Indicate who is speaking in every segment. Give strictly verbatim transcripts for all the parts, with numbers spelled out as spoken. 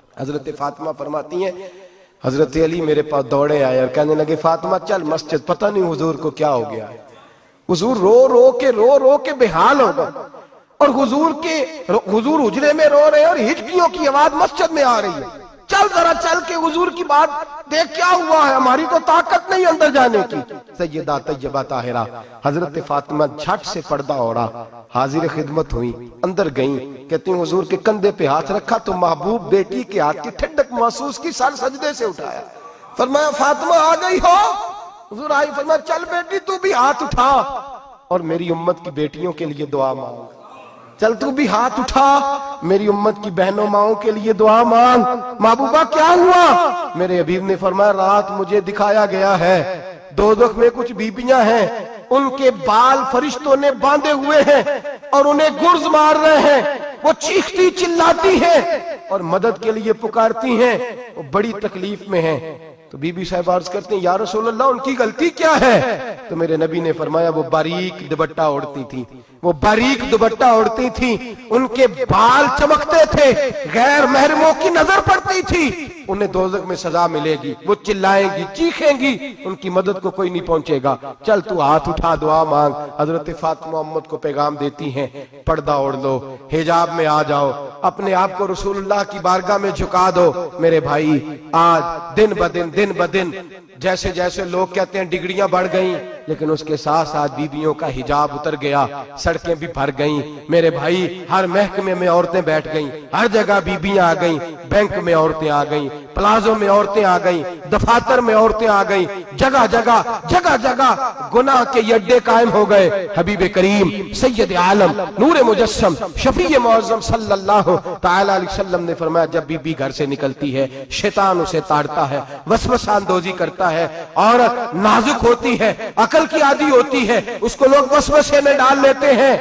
Speaker 1: حضرت فاطمہ فرماتی ہیں حضرت علی میرے پاس دوڑے آئے اور کہنے لگے فاطمہ چل مسجد، پتہ نہیں حضور کو کیا ہو گیا ہے۔ حضور رو رو کے رو رو کے بحال ہو گئے اور حضور کے حضور حجرے میں رو رہے ہیں اور ہچکیوں کی آواز مسجد میں آ رہی ہے۔ چل ذرا چل کے حضور کی بات دیکھ کیا ہوا ہے، ہماری تو طاقت نہیں اندر جانے کی۔ سیدہ طیبہ طاہرہ حضرت فاطمہ جھٹ سے پردہ اوڑا حاضر خدمت ہوئی، اندر گئیں، کہتی ہیں حضور کے کندھے پہ ہاتھ رکھا تو محبوب بیٹی کے ہاتھ کی ٹھنڈک محسوس کی، سر سجدے سے اٹھایا، فرمایا فاطمہ آ گئی ہو؟ حضور آئی، فرمایا چل بیٹی تو بھی ہاتھ اٹھا اور میری امت کی بیٹیوں کے لیے دعا مانگ، چل تو بھی ہاتھ اٹھا میری امت کی بہنوں ماؤں کے لیے دعا مانگ۔ محبوبہ کیا ہوا؟ میرے حبیب نے فرمایا رات مجھے دکھایا گیا ہے دوزخ میں کچھ بیبیاں ہیں، ان کے بال فرشتوں نے باندھے ہوئے ہیں اور انہیں گرز مار رہے ہیں، وہ چیختی چلاتی ہیں اور مدد کے لیے پکارتی ہیں، وہ بڑی تکلیف میں ہیں۔ تو بی بی صاحب عرض کرتے ہیں یا رسول اللہ ان کی غلطی کیا ہے؟ تو میرے نبی نے فرمایا وہ باریک دوپٹہ اوڑھتی تھی، وہ باریک دوپٹہ اوڑھتی تھی، ان کے بال چمکتے تھے، غیر محرموں کی نظر پڑتی تھی، انہیں دوزخ میں سزا ملے گی، وہ چلائیں گی چیخیں گی، ان کی مدد کو کوئی نہیں پہنچے گا، چل تو ہاتھ اٹھا دعا مانگ۔ حضرت فاطمہ امت کو پیغام دیتی ہیں پردہ اوڑھ لو، حجاب میں آ جاؤ، اپنے آپ کو رسول اللہ کی بارگاہ میں جھکا دو۔ میرے بھائی آج دن بدن دن بدن جیسے جیسے لوگ کہتے ہیں ڈگریاں بڑھ گئیں، لیکن اس کے ساتھ ساتھ بیویوں کا حجاب اتر گیا، سڑکیں بھی بھر گئیں۔ میرے بھائی ہر محکمے میں عورتیں بیٹھ گئیں، ہر جگہ بیویاں آ گئیں، بینک میں عورتیں آ گئیں، پلازوں میں عورتیں آ گئیں، دفاتر میں عورتیں آ گئیں، جگہ جگہ جگہ جگہ گناہ کے یہ اڈے قائم ہو گئے۔ حبیب کریم سید عالم نور مجسم شفیع معظم صلی اللہ تعالی علیہ وسلم نے فرمایا جب بی بی گھر سے نکلتی ہے شیطان اسے تاڑتا ہے، وسوسہ اندوزی کرتا ہے، عورت نازک ہوتی ہے، عقل کی عادی ہوتی ہے، اس کو لوگ وسوسے میں ڈال لیتے ہیں۔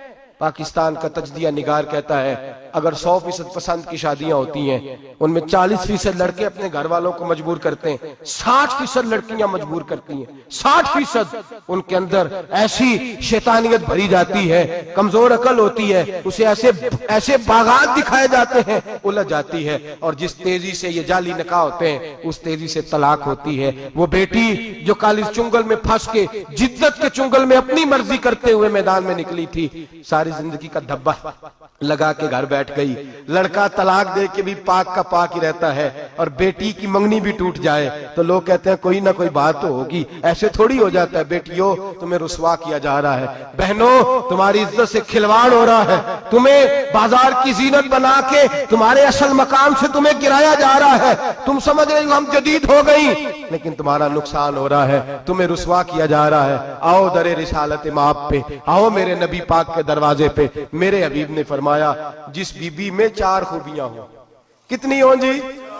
Speaker 1: پاکستان کا تجزیہ نگار کہتا ہے اگر سو فیصد پسند کی شادیاں ہوتی ہیں ان میں چالیس فیصد لڑکے اپنے گھر والوں کو مجبور کرتے ہیں، ساٹھ فیصد لڑکیاں مجبور کرتی ہیں، ساٹھ فیصد ان کے اندر ایسی شیطانیت بھری جاتی ہے، کمزور عقل ہوتی ہے، اسے ایسے ایسے باغات دکھائے جاتے ہیں الجھ جاتی ہے، اور جس تیزی سے یہ جعلی نکاح ہوتے ہیں اس تیزی سے طلاق ہوتی ہے۔ وہ بیٹی جو کالج چنگل میں پھنس کے جدت کے چنگل میں اپنی مرضی کرتے ہوئے میدان میں نکلی تھی، ساری زندگی کا دھبا لگا کے گھر بیٹھ گئی، لڑکا طلاق دے کے بھی پاک کا پاک ہی رہتا ہے، اور بیٹی کی منگنی بھی ٹوٹ جائے تو لوگ کہتے ہیں کوئی نہ کوئی بات تو ہوگی، ایسے تھوڑی ہو جاتا ہے۔ بیٹیوں تمہیں رسوا کیا جا رہا ہے، بہنوں تمہاری عزت سے کھلواڑ ہو رہا ہے، تمہیں بازار کی زینت بنا کے تمہارے اصل مقام سے تمہیں گرایا جا رہا ہے، تم سمجھ رہے ہو ہم جدید ہو گئی لیکن تمہارا نقصان ہو رہا ہے، تمہیں رسوا کیا جا رہا ہے۔ آؤ در رسالت مآب پہ، آؤ میرے نبی پاک کے دروازے پہ۔ میرے حبیب نے فرمایا جس بی بی میں چار خوبیاں ہوں، کتنی ہوں جی؟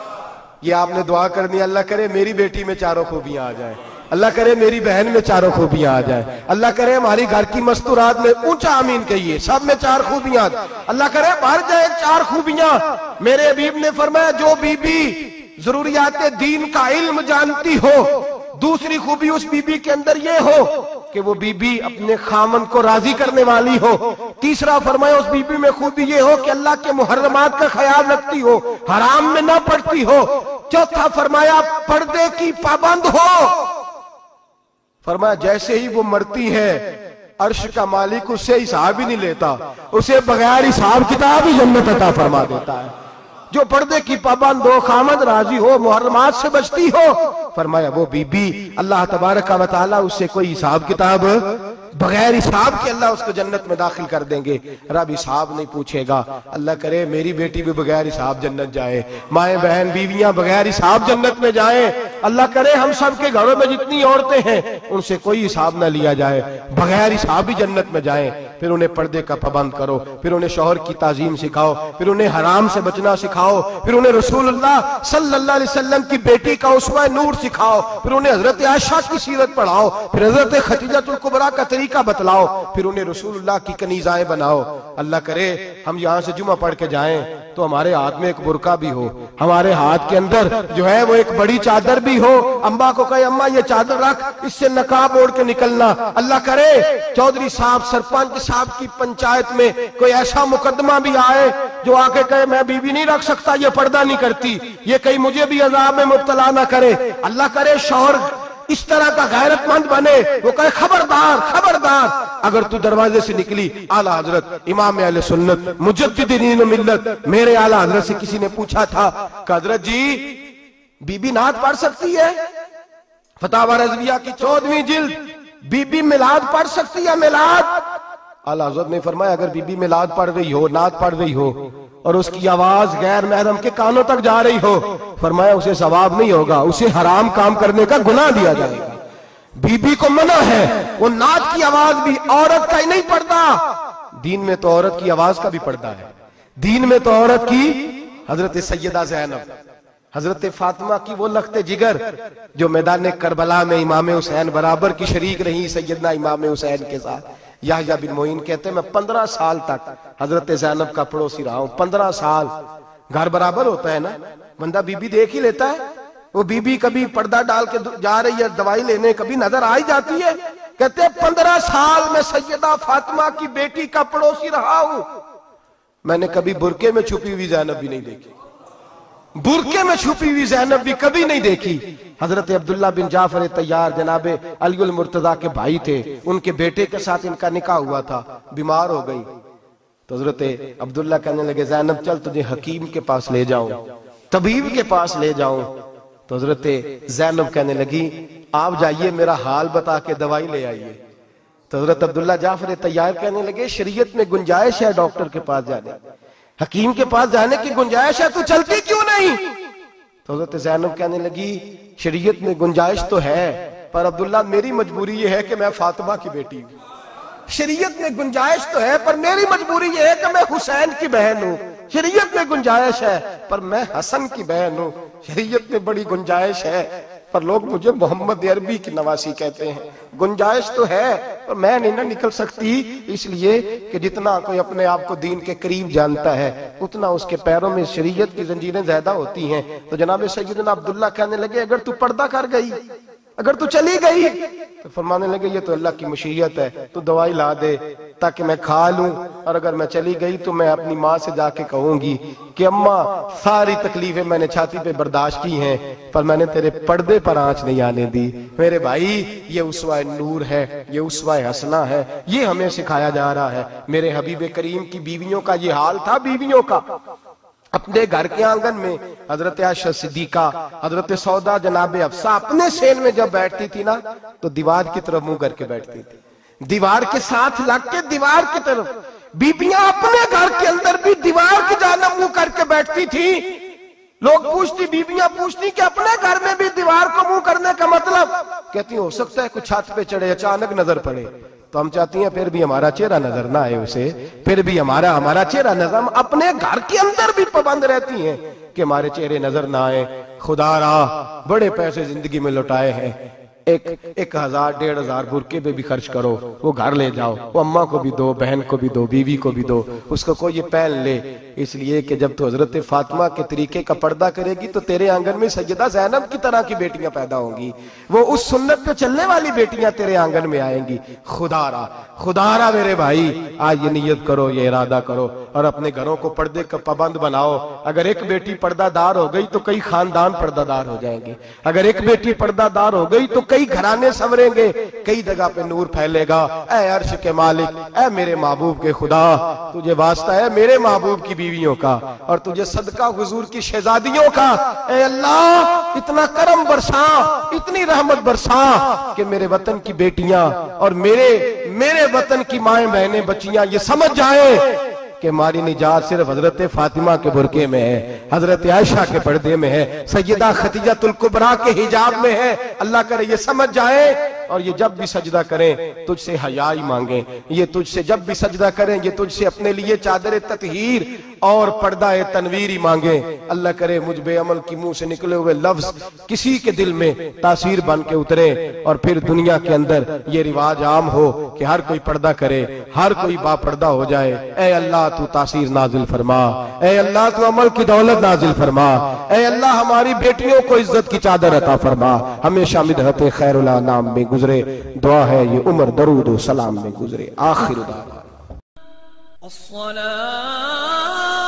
Speaker 1: یہ آپ نے دعا کرنی اللہ کرے میری بیٹی میں چاروں خوبیاں آ جائیں، اللہ کرے میری بہن میں چاروں خوبیاں آ جائیں، اللہ کرے ہماری گھر کی مستورات میں اونچا آمین کہیے سب میں چار خوبیاں، اللہ کرے بھر جائے چار خوبیاں۔ میرے حبیب نے فرمایا جو بی بی ضروریات دین کا علم جانتی ہو، دوسری خوبی اس بی بی کے اندر یہ ہو کہ وہ بی بی اپنے خامن کو راضی کرنے والی ہو، تیسرا فرمایا اس بی بی میں خوبی یہ ہو کہ اللہ کے محرمات کا خیال رکھتی ہو، حرام میں نہ پڑتی ہو، چوتھا فرمایا پردے کی پابند ہو۔ فرمایا جیسے ہی وہ مرتی ہے عرش کا مالک اس سے حساب ہی نہیں لیتا، اسے بغیر حساب کتاب ہی جنت عطا فرما دیتا ہے۔ جو پردے کی پابند ہو، خامد راضی ہو، محرمات سے بچتی ہو، فرمایا وہ بی بی اللہ تبارک و تعالیٰ اس سے کوئی حساب کتاب بغیر حساب کے اللہ اس کو جنت میں داخل کر دیں گے، رب حساب نہیں پوچھے گا۔ اللہ کرے میری بیٹی بھی بغیر حساب جنت جائے، مائیں بہن بیویاں بغیر حساب جنت میں جائیں، اللہ کرے ہم سب کے گھروں میں جتنی عورتیں ہیں ان سے کوئی حساب نہ لیا جائے، بغیر حساب ہی جنت میں جائیں۔ پھر انہیں پردے کا پابند کرو، پھر انہیں شوہر کی تعظیم سکھاؤ، پھر انہیں حرام سے بچنا سکھاؤ، پھر انہیں رسول اللہ صلی اللہ علیہ وسلم کی بیٹی کا اسوہ نور سکھاؤ، پھر انہیں حضرت عائشہ کی سیرت پڑھاؤ، پھر حضرت خدیجہ الکبریٰ کا طریقہ بتلاؤ، پھر انہیں رسول اللہ کی کنیزائیں بناؤ۔ اللہ کرے ہم یہاں سے جمعہ پڑھ کے جائیں تو ہمارے ہاتھ میں ایک برقع بھی ہو, ہمارے ہاتھ کے اندر جو ہے وہ ایک بڑی چادر بھی ہو. اماں کو کہے اماں یہ چادر رکھ, اس سے نقاب اوڑھ کے نکلنا. اللہ کرے چودھری صاحب سرپنچ صاحب کی پنچایت میں کوئی ایسا مقدمہ بھی آئے جو آ کے کہے میں بیوی نہیں رکھ سکتا, یہ پردہ نہیں کرتی, یہ کہیں مجھے بھی عذاب میں مبتلا نہ کرے. اللہ کرے شوہر اس طرح کا غیرت مند بنے, وہ کہے خبردار خبردار. اگر تو دروازے سے نکلی, اعلیٰ حضرت امام اہل سنت مجدد دین و ملت میرے اعلیٰ حضرت سے کسی نے پوچھا تھا کہ حضرت جی بی بی نعت پڑھ سکتی ہے؟ فتاوی رضویہ کی چودہویں جلد, بی بی میلاد پڑھ سکتی ہے؟ میلاد. اعلیٰ حضرت نے فرمایا اگر بی بی میلاد پڑھ رہی ہو, نعت پڑھ رہی ہو اور اس کی آواز غیر محرم کے کانوں تک جا رہی ہو, فرمایا اسے ثواب نہیں ہوگا, اسے حرام کام کرنے کا گناہ دیا جائے گا. بی بی کو منع ہے, وہ نعت کی آواز بھی عورت کا ہی نہیں پڑتا, دین میں تو عورت کی آواز کا بھی پڑتا ہے. دین میں تو عورت کی, حضرت سیدہ زینب حضرت فاطمہ کی وہ لخت جگر جو میدان کربلا میں امام حسین برابر کی شریک رہی سیدنا امام حسین کے ساتھ. یحییٰ بن معین کہتے ہیں میں پندرہ سال تک حضرت زینب کا پڑوسی رہا ہوں. پندرہ سال, گھر برابر ہوتا ہے نا, بندہ بی بی دیکھ ہی لیتا ہے. وہ بی بی کبھی پردہ ڈال کے جا رہی ہے دوائی لینے, کبھی نظر آئی جاتی ہے. کہتے ہیں پندرہ سال میں سیدہ فاطمہ کی بیٹی کا پڑوسی رہا ہوں, میں نے کبھی برقعے میں چھپی ہوئی زینب بھی نہیں دیکھی, برقعے میں چھپی ہوئی زینب بھی کبھی نہیں دیکھی. حضرت عبداللہ بن جعفر طیار جناب علی المرتضیٰ کے بھائی تھے, ان کے بیٹے کے ساتھ ان کا نکاح ہوا تھا, بیمار ہو گئی تو حضرت عبداللہ کہنے لگے زینب چل تجھے حکیم کے پاس لے جاؤں, طبیب کے پاس لے جاؤں. تو حضرت زینب کہنے لگی آپ جائیے میرا حال بتا کے دوائی لے آئیے. تو حضرت عبداللہ جعفر طیار کہنے لگے شریعت میں گنجائش ہے ڈاکٹر کے پاس جانے, حکیم کے پاس جانے کی گنجائش ہے, تو چلتی کیوں نہیں؟ تو حضرت زینب کہنے لگی شریعت میں گنجائش تو ہے, پر عبداللہ میری مجبوری یہ ہے کہ میں فاطمہ کی بیٹی ہوں. شریعت میں گنجائش تو ہے پر میری مجبوری یہ ہے کہ میں حسین کی بہن ہوں. شریعت میں گنجائش ہے پر میں حسن کی بہن ہوں. شریعت میں بڑی گنجائش ہے پر لوگ مجھے محمد عربی کی نواسی کہتے ہیں. گنجائش تو ہے پر میں نہیں نہ نکل سکتی, اس لیے کہ جتنا کوئی اپنے آپ کو دین کے قریب جانتا ہے اتنا اس کے پیروں میں شریعت کی زنجیریں زیادہ ہوتی ہیں. تو جناب سیدنا عبداللہ کہنے لگے اگر تو پردہ کر گئی, اگر تو چلی گئی, تو فرمانے لگے یہ تو اللہ کی مشیت ہے, تو دوائی لا دے تاکہ میں کھا لوں, اور اگر میں چلی گئی تو میں اپنی ماں سے جا کے کہوں گی کہ اماں ساری تکلیفیں میں نے چھاتی پہ برداشت کی ہیں پر میں نے تیرے پردے پر آنچ نہیں آنے دی. میرے بھائی یہ اسوہ نور ہے, یہ اسوہ حسنہ ہے, یہ ہمیں سکھایا جا رہا ہے. میرے حبیب کریم کی بیویوں کا یہ حال تھا. بیویوں کا اپنے گھر کے آنگن میں حضرت عائشہ صدیقہ, حضرت سودا جناب حفصہ اپنے سین میں جب بیٹھتی تھی نا تو دیوار کی طرف منہ کر کے بیٹھتی تھی, دیوار کے ساتھ لگ کے دیوار کی طرف. بیبیاں اپنے گھر کے اندر بھی دیوار کی جانب منہ کر کے بیٹھتی تھی. لوگ پوچھتی, بیبیاں پوچھتی کہ اپنے گھر میں بھی دیوار کو منہ کرنے کا مطلب, کہتی ہو سکتا ہے کچھ چھت پہ چڑھے اچانک نظر پڑے, تو ہم چاہتی ہیں پھر بھی ہمارا چہرہ نظر نہ آئے اسے, پھر بھی ہمارا ہمارا چہرہ نظر, ہم اپنے گھر کے اندر بھی پابند رہتی ہیں کہ ہمارے چہرے نظر نہ آئے. خدا را بڑے پیسے زندگی میں لوٹائے ہیں, ایک ایک ہزار ڈیڑھ ہزار برقعے پہ بھی خرچ کرو, وہ گھر لے جاؤ, وہ اماں کو بھی دو, بہن کو بھی دو, بیوی کو بھی دو, اس کو کوئی یہ پہن لے. اس لیے کہ جب تو حضرت فاطمہ کے طریقے کا پردہ کرے گی تو تیرے آنگن میں سیدہ زینب کی طرح کی بیٹیاں پیدا ہوں گی, وہ اس سنت پہ چلنے والی بیٹیاں تیرے آنگن میں آئیں گی. خدا را خدا را میرے بھائی آج یہ نیت کرو, یہ ارادہ کرو اور اپنے گھروں کو پردے کا پابند بناؤ. اگر ایک بیٹی پردہ دار ہو گئی تو کئی خاندان پردہ دار ہو جائیں گے, اگر ایک بیٹی پردہ دار ہو گئی تو کئی گھرانے سنوریں گے, کئی جگہ پہ نور پھیلے گا. اے عرش کے مالک, اے میرے محبوب کے خدا, تجھے واسطہ ہے میرے محبوب کی بیویوں کا اور تجھے صدقہ حضور کی شہزادیوں کا. اے اللہ اتنا کرم برسا, اتنی رحمت برسا کہ میرے وطن کی بیٹیاں اور میرے میرے وطن کی مائیں بہنیں بچیاں یہ سمجھ جائیں کہ ہماری نجات صرف حضرت فاطمہ کے برقعے میں ہے, حضرت عائشہ کے پردے میں ہے, سیدہ خدیجہ الکبریٰ کے حجاب میں ہے. اللہ کرے یہ سمجھ جائے اور یہ جب بھی سجدہ کریں تجھ سے حیائی مانگیں، یہ تجھ سے جب بھی سجدہ کریں یہ تجھ سے اپنے لیے چادر تطہیر اور پردہ تنویری مانگیں۔ اللہ کرے مجھ بے عمل کی منہ سے نکلے ہوئے لفظ کسی کے دل میں تاثیر بن کے اترے، اور پھر دنیا کے اندر یہ رواج عام ہو کہ ہر کوئی پردہ کرے، ہر کوئی با پردہ ہو جائے۔ اے اللہ تو تاثیر نازل فرما، اے اللہ تو عمل کی دولت نازل فرما، اے اللہ ہماری بیٹیوں کو عزت کی چادر عطا فرما، ہمیشہ مدحت خیر الانام میں گزرے۔ دعا ہے یہ عمر درود و سلام میں گزرے۔ آخر دعوانا